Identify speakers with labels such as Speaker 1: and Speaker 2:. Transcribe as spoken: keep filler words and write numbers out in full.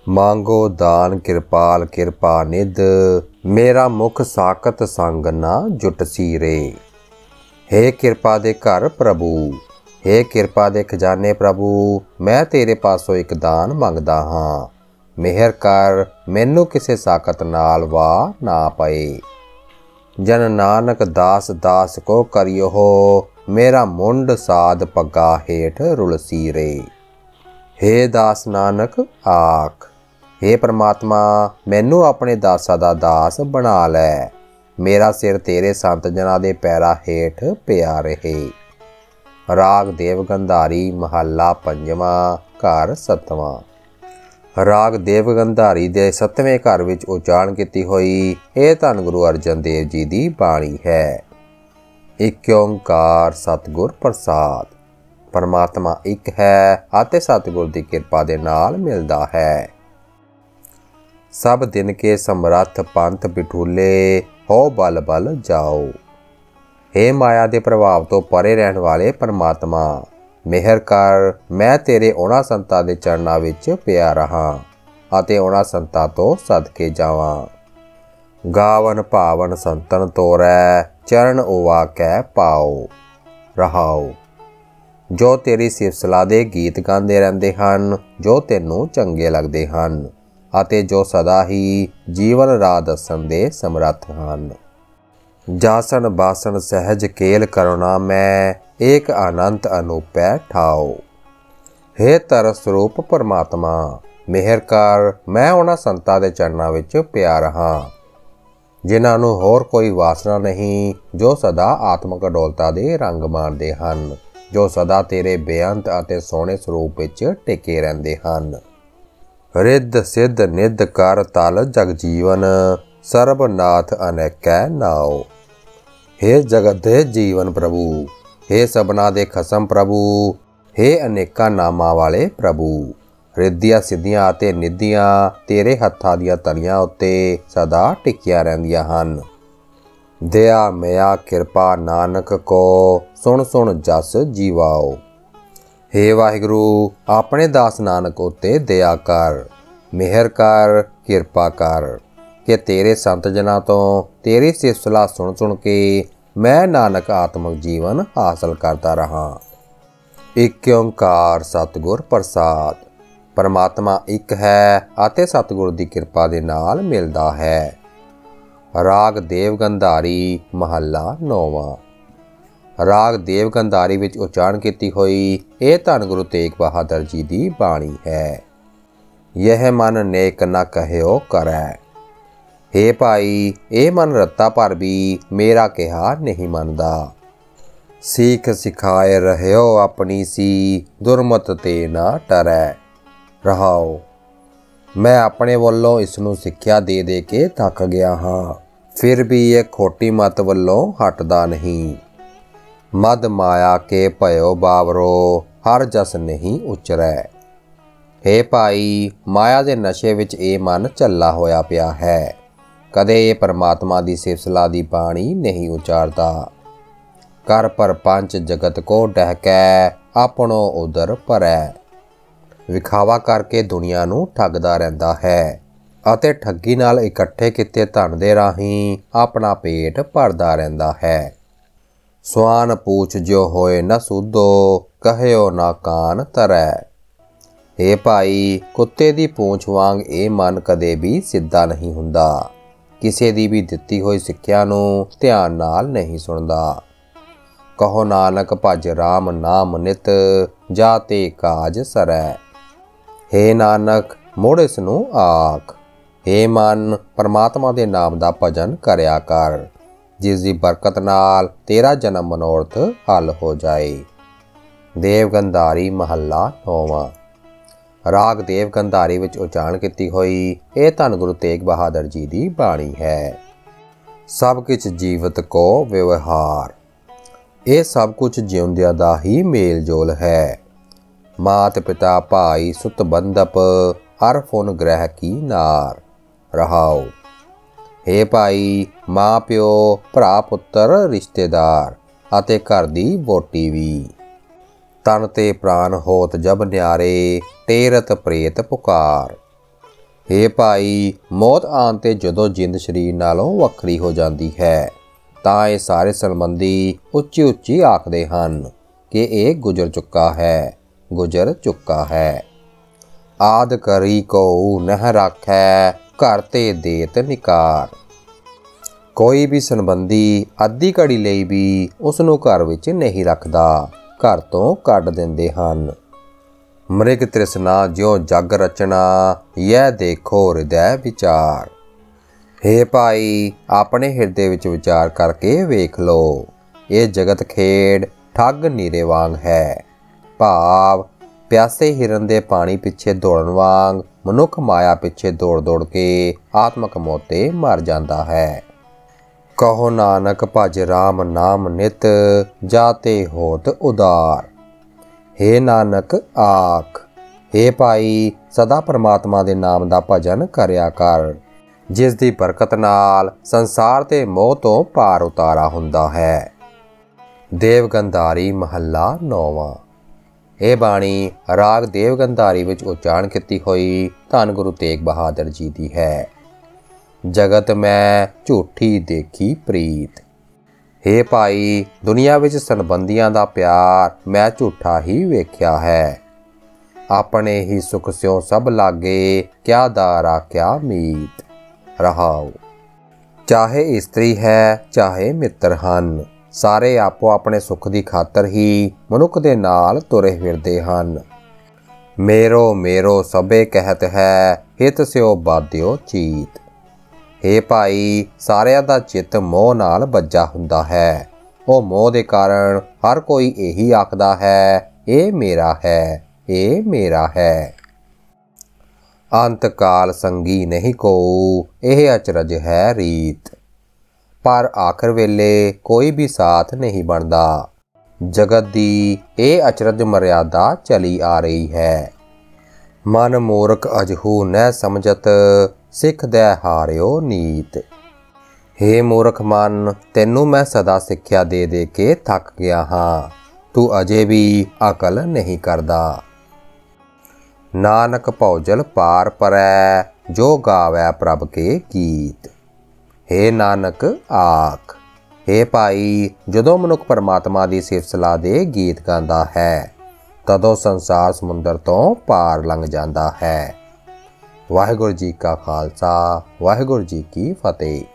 Speaker 1: मांगो दान कृपाल कृपा निध, मेरा मुख साकत संग ना जुटसी रे। हे कृपा दे घर प्रभु, हे कृपा दे खजाने प्रभु, मैं तेरे पासों एक दान मंगदा हाँ। मेहर कर मैनू किसे साकत नाल वाह ना पए। जन नानक दास दास को करियो हो, मेरा मुंड साध पग्गा हेठ रुलसी रे। हे दास नानक आख, हे परमात्मा मैनू अपने दासा दा दास बना लै। मेरा सिर तेरे संत जना दे पैरा हेठ पिया रहे। राग देव गंधारी महला पंजवा घर सतवां। राग देव गंधारी दे सतवें घर विच उचारण की हुई ये धन गुरु अर्जन देव जी की बाणी है। एक ओंकार सतगुर प्रसाद। परमात्मा एक है आते सतगुर की कृपा दे नाल मिलदा है। सब दिन के समरथ पंथ बिठूले, हो बल बल जाओ। हे माया के प्रभाव तो परे रहने वाले परमात्मा, मेहर कर मैं तेरे उन्हां संतां दे चरणां विच पिया रहा अते उन्हां संतां तो सदके जावां। गावन भावन संतन तोरै, चरण ओवा कै पाओ रहाओ। जो तेरी सिफत सलाह दे गीत गांदे रहिंदे हन, जो तैनूं चंगे लगदे हन अते जो सदा ही जीवन राह दस्सण दे समर्थ हन। जासन बासन सहज केल करुणा मैं, एक अनंत अनूपै ठाओ। हे तरस रूप परमात्मा, मेहर कर मैं उन्हां संतां दे चरणां विच पिया रहा जिन्हां नूं होर कोई वासना नहीं, जो सदा आत्मक अडोलता दे रंग माणदे हन, जो सदा तेरे बेअंत अते सोहणे स्वरूप विच टिके रहिंदे हन। रिद्ध सिद्ध निध कर तल जगजीवन, सर्बनाथ अनेकै नाओ। हे जगत दे जीवन प्रभु, हे सबना दे खसम प्रभु, हे अनेका नामां वाले प्रभु। रिद्धियां सिद्धियां अते निधियां तेरे हत्थां दीयां तलियां उत्ते सदा टिकिया रहिंदियां हन। दया मया कृपा नानक को, सुन सुन जस जीवाओ। हे वाहिगुरु अपने दास नानक उत्ते दया कर, मेहर कर कृपा कर कि तेरे संत जना तो तेरी सिफत सलाह सुन सुन के मैं नानक आत्मक जीवन हासिल करता रहा। एक ओंकार सतगुर प्रसाद। परमात्मा एक है आते सतगुर की कृपा दे नाल मिलदा है। राग देव गंधारी महला नौवां। राग देव गंधारी विच उचारण की हुई ये धन गुरु तेग बहादुर जी की बाणी है। यह मन नेक न कहो करै। हे भाई ये मन रत्ता पर भी मेरा कहा नहीं मनदा। सीख सिखाए रहियो अपनी सी, दुरमत ते ना टरै रहाओ। मैं अपने वल्लों इसनूं सिक्ख्या दे दे के थक गया हाँ, फिर भी ये खोटी मत वल्लों हटदा नहीं। मद माया के भयो बावरो, हर जस नहीं उचरै। हे भाई माया के नशे विच ये मन झल्ला होया पिया है, कदे ये परमात्मा की सिफत सलाह की बाणी नहीं उचारता। कर परपंच जगत को डहकै, अपनों उदर भरै। विखावा करके दुनिया नूं ठगदा रहिंदा है अते ठगी नाल इकट्ठे किते धन दे राहीं अपना पेट भरदा रहिंदा है। स्वान पूछ जो होए न सूधो, कहियो ना कान तरै। हे भाई कुत्ते दी पूंछ वांग ये मन कदे भी सिद्धा नहीं हुंदा, किसी दी भी दित्ती हुई सिक्ख्या नूं ध्यान नाल नहीं सुनदा। कहो नानक भज राम नाम नित, जाते काज सरै। हे नानक मुड़ इसनूं आख, हे मन परमात्मा दे नाम दा भजन करया कर, जिस दी बरकत नाल तेरा जन्म मनोरथ हल हो जाए। देव गंधारी महला नौवां। राग देव गंधारी विच उचारण की हुई ये धन गुरु तेग बहादुर जी की बाणी है। सब कुछ जीवत को व्यवहार, ये सब कुछ जिउंदिया दा ही मेल जोल है। मात पिता भाई सुत बंधप, हर फुन ग्रह की नार रहाओ। हे भाई माँ प्यो भरा पुत्र रिश्तेदार अते घर दी वोटी भी। तन ते प्राण होत जब न्यारे, टेरत प्रेत पुकार। हे ਭਾਈ, ਮੌਤ ਆਉਣ 'ਤੇ ਜਦੋਂ ਜਿੰਦ ਸਰੀਰ ਨਾਲੋਂ ਵੱਖਰੀ ਹੋ ਜਾਂਦੀ ਹੈ ਤਾਂ ਇਹ ਸਾਰੇ ਸੰਬੰਧੀ ਉੱਚੀ ਉੱਚੀ ਆਖਦੇ ਹਨ ਕਿ ਇਹ ਗੁਜ਼ਰ ਚੁੱਕਾ ਹੈ, ਗੁਜ਼ਰ ਚੁੱਕਾ ਹੈ। ਆਦ ਕਰੀ ਕੋ ਨਹਿ ਰਾਖੈ, ਘਰ ਤੇ ਦੇਤ ਨਿਕਾਰ। ਕੋਈ ਵੀ ਸੰਬੰਧੀ ਅੱਧੀ ਘੜੀ ਲਈ ਵੀ ਉਸ ਨੂੰ ਘਰ ਵਿੱਚ ਨਹੀਂ ਰੱਖਦਾ, ਘਰ ਤੋਂ ਕੱਢ ਦਿੰਦੇ ਹਨ। ਮ੍ਰਿਗ ਤ੍ਰਿਸ਼ਨਾ ਜਿਉ ਜਗ ਰਚਨਾ, ਯਹ ਦੇਖੋ ਹਿਰਦੈ ਵਿਚਾਰ। ਹੇ ਭਾਈ, ਆਪਣੇ ਹਿਰਦੇ ਵਿੱਚ ਵਿਚਾਰ ਕਰਕੇ ਵੇਖ ਲਓ, ਇਹ ਜਗਤ ਖੇਡ ਠੱਗ ਨੀਰੇ ਵਾਂਗ ਹੈ। ਭਾਵ ਪਿਆਸੇ ਹਿਰਨ ਦੇ ਪਾਣੀ ਪਿੱਛੇ ਦੌੜਨ ਵਾਂਗ ਮਨੁੱਖ ਮਾਇਆ ਪਿੱਛੇ ਦੌੜ ਦੌੜ ਕੇ ਆਤਮਕ ਮੋਤੇ ਮਰ ਜਾਂਦਾ ਹੈ। ਕਹੋ ਨਾਨਕ ਭਜ ਰਾਮ ਨਾਮ ਨਿਤ, ਜਾਤੇ ਹੋਤ ਉਦਾਰ। ਹੇ ਨਾਨਕ ਆਖ, ਹੇ ਭਾਈ, ਸਦਾ ਪਰਮਾਤਮਾ ਦੇ ਨਾਮ ਦਾ ਭਜਨ ਕਰਿਆ ਕਰ, ਜਿਸ ਦੀ ਬਰਕਤ ਨਾਲ ਸੰਸਾਰ ਤੇ ਮੋਹ ਤੋਂ ਪਾਰ ਉਤਾਰਾ ਹੁੰਦਾ ਹੈ। ਦੇਵਗੰਧਾਰੀ ਮਹੱਲਾ ਨੌਵਾਂ। ਇਹ ਬਾਣੀ ਰਾਗ ਦੇਵਗੰਧਾਰੀ ਵਿੱਚ ਉਚਾਰਨ ਕੀਤੀ ਹੋਈ ਧੰਨ ਗੁਰੂ ਤੇਗ ਬਹਾਦਰ ਜੀ ਦੀ ਹੈ। ਜਗਤ ਮੈਂ ਝੂਠੀ ਦੇਖੀ ਪ੍ਰੀਤ। ਹੇ ਭਾਈ, ਦੁਨੀਆ ਵਿੱਚ ਸੰਬੰਧੀਆਂ ਦਾ ਪਿਆਰ ਮੈਂ ਝੂਠਾ ਹੀ ਵੇਖਿਆ ਹੈ। ਆਪਣੇ ਹੀ ਸੁਖ ਸਿਉ ਸਭ ਲਾਗੇ, ਕਿਆ ਦਾਰਾ ਕਿਆ ਮੀਤ। ਰਹਾਉ। ਚਾਹੇ ਇਸਤਰੀ ਹੈ ਚਾਹੇ ਮਿੱਤਰ ਹਨ, ਸਾਰੇ ਆਪੋ ਆਪਣੇ ਸੁੱਖ ਦੀ ਖਾਤਰ ਹੀ ਮਨੁੱਖ ਦੇ ਨਾਲ ਤੁਰੇ ਫਿਰਦੇ ਹਨ। ਮੇਰੋ ਮੇਰੋ ਸਭੇ ਕਹਿਤ ਹੈ, ਹਿਤ ਸਿਓ ਬਾਧਿਓ ਚੀਤ। ਹੇ ਭਾਈ, ਸਾਰਿਆਂ ਦਾ ਚਿੱਤ ਮੋਹ ਨਾਲ ਬੱਝਾ ਹੁੰਦਾ ਹੈ। ਉਹ ਮੋਹ ਦੇ ਕਾਰਨ ਹਰ ਕੋਈ ਇਹੀ ਆਖਦਾ ਹੈ, ਇਹ ਮੇਰਾ ਹੈ, ਇਹ ਮੇਰਾ ਹੈ। ਅੰਤ ਕਾਲ ਸੰਗੀ ਨਹੀਂ ਕੋਊ, ਇਹ ਅਚਰਜ ਹੈ ਰੀਤ। ਪਰ ਆਖਰ ਵੇਲੇ ਕੋਈ ਵੀ ਸਾਥ ਨਹੀਂ ਬਣਦਾ। ਜਗਤ ਦੀ ਇਹ ਅਚਰਜ ਮਰਿਆਦਾ ਚਲੀ ਆ ਰਹੀ ਹੈ। ਮਨ ਮੂਰਖ ਅਜਹੂ ਨਹਿ ਸਮਝਤ, ਸਿੱਖ ਦੈ ਹਾਰਿਓ ਨੀਤ। ਹੇ ਮੂਰਖ ਮਨ, ਤੈਨੂੰ ਮੈਂ ਸਦਾ ਸਿੱਖਿਆ ਦੇ ਦੇ ਕੇ ਥੱਕ ਗਿਆ ਹਾਂ, ਤੂੰ ਅਜੇ ਵੀ ਅਕਲ ਨਹੀਂ ਕਰਦਾ। ਨਾਨਕ ਭਉਜਲ ਪਾਰ ਪਰੈ, ਜੋ ਗਾਵੈ ਪ੍ਰਭ ਕੇ ਗੀਤ। ਹੇ ਨਾਨਕ ਆਖ, ਹੇ ਭਾਈ, ਜਦੋਂ ਮਨੁੱਖ ਪਰਮਾਤਮਾ ਦੀ ਸਿਫਤ ਸਲਾਹ ਦੇ ਗੀਤ ਗਾਉਂਦਾ ਹੈ ਤਦੋਂ ਸੰਸਾਰ ਸਮੁੰਦਰ ਤੋਂ ਪਾਰ ਲੰਘ ਜਾਂਦਾ ਹੈ। ਵਾਹਿਗੁਰੂ ਜੀ ਕਾ ਖਾਲਸਾ, ਵਾਹਿਗੁਰੂ ਜੀ ਕੀ ਫਤਿਹ।